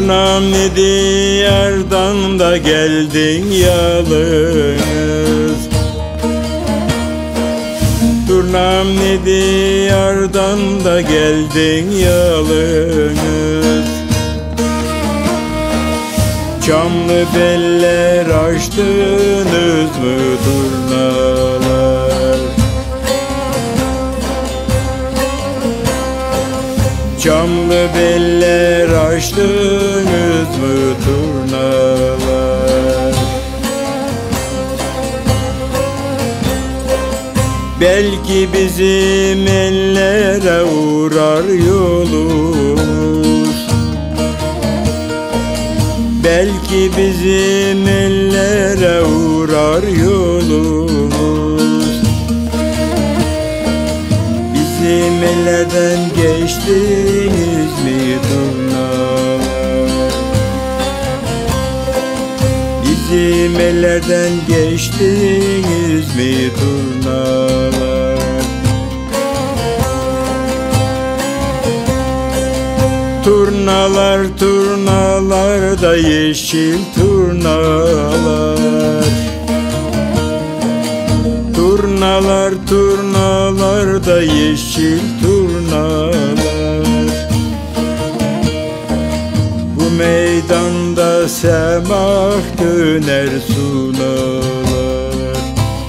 Turnam ne diyardan da geldin yalnız. Turnam ne diyardan da geldin yalnız. Çamlı beller açtınız mı turnalar? Çamlı beller açtınız mı turnalar? Belki bizim ellere uğrar yolumuz. Belki bizim ellere uğrar yolumuz. Bizim ellerden geçtiniz mi turnalar? Bizim ellerden geçtiniz mi turnalar? Turnalar, turnalar da yeşil turnalar. Turnalar, turnalar da yeşil turnalar. Bu meydanda semah döner sunalar.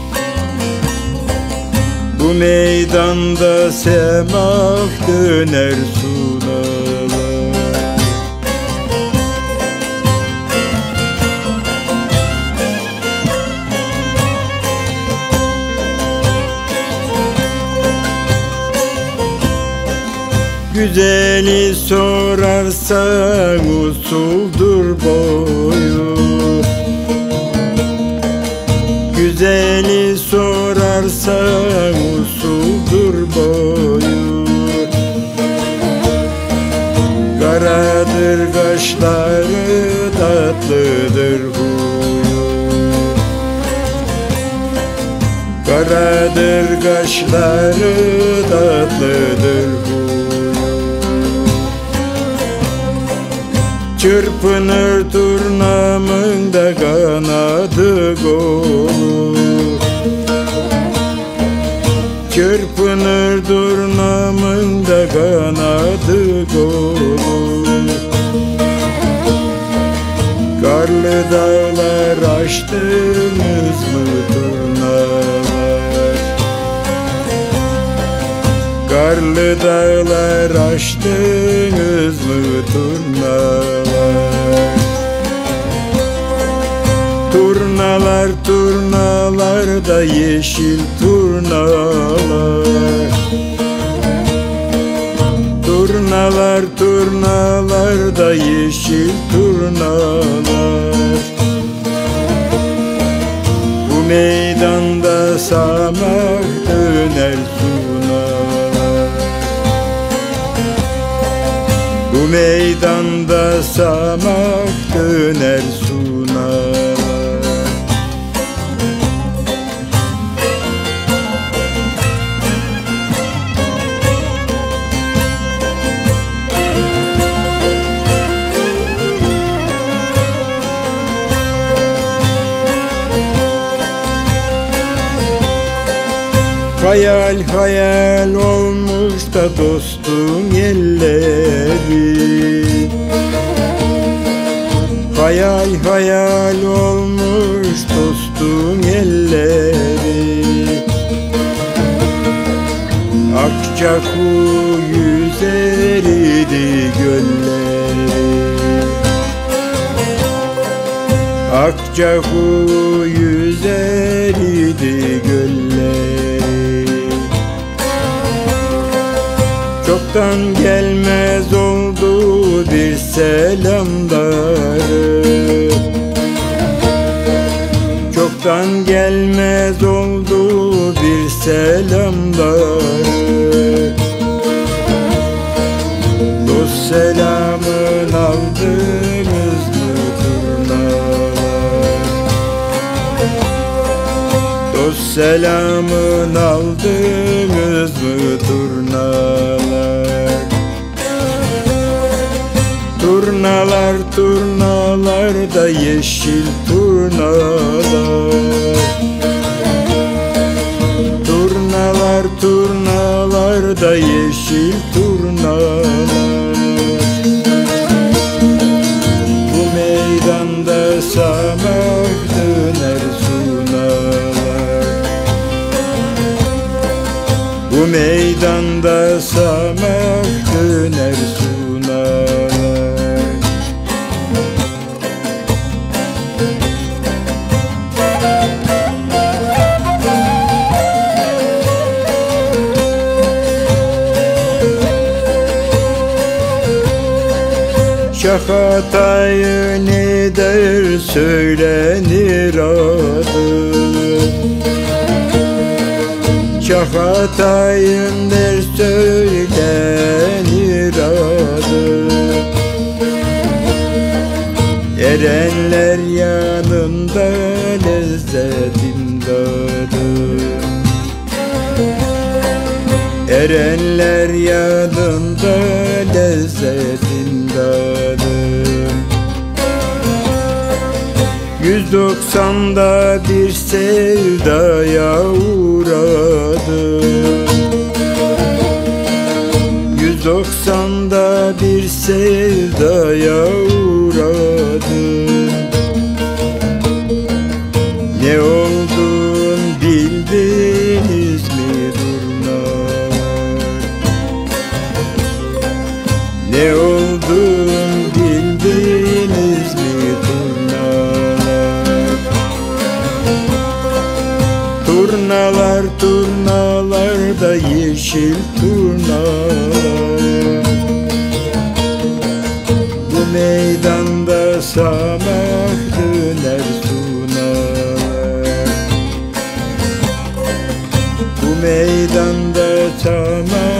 Bu meydanda semah döner sunalar. Güzeli sorarsan usuldur boyu. Güzeli sorarsan usuldur boyu. Karadır kaşları, tatlıdır huyu. Karadır kaşları, tatlıdır huyu. Çırpınır turnamın da kanadı kolu. Çırpınır turnamın da kanadı kolu. Karlı dağlar aştınız mı turnalar? Karlı dağlar aştınız mı turnalar? Turnalar, turnalar da yeşil turnalar. Turnalar, turnalar da yeşil turnalar. Bu meydanda samak döner sunalar. Bu meydanda samak döner sunalar. Hayal hayal olmuş da dostum yerleri. Hayal hayal olmuş dostum yerleri. Akçakuyu yüzeridi gölleri. Akçakuyu yüzeridi gölleri. Çoktan gelmez oldu bir selamları. Çoktan gelmez oldu bir selamları. Dost selamın aldınız mı turnalar? Dost selamın aldınız mı turnalar? Turnalar turnalar da yeşil turnalar. Turnalar turnalar da yeşil turnalar. Bu meydanda samak döner sunalar. Bu meydanda samak döner sunalar. Şahatayı ne der söylenir adı. Şahatayın der söylenir adı. Erenler yanında lezzetin tadı. Erenler yanında lezzetin tadı. 190'da bir sevdaya uğradı. 190'da bir sevdaya uğradı. Ne oldun bildiniz mi durnalar? Ne oldun bildiniz mi turnalar? Turnalar turnalar da yeşil turnalar. Bu meydanda samak döner sunalar. Bu meydanda samak